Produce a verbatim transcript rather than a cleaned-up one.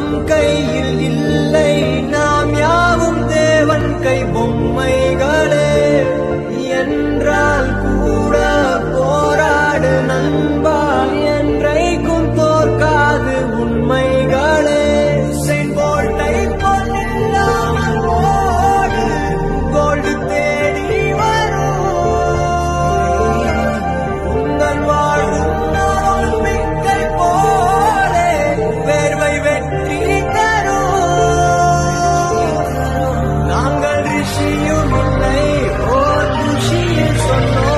நம் கையில் இல்லை, நாம் யாவும் தேவன் கை பொம்மைகளே. என்றால் கூட போராடு நண்பா, என்றைக்கும் தோற்காது உண்மைகளே. செயின்ட் போல்ட்டை போலில்லாமல் ஓடு, கோல்டு தேடி வரும். உங்கள் வாழும் நம்பிக்கை போலே வேர்வை வெற்றி தரும். நாங்கள் ரிஷியும் இல்லை, ஓர் ருஷியில் சொன்னோம்.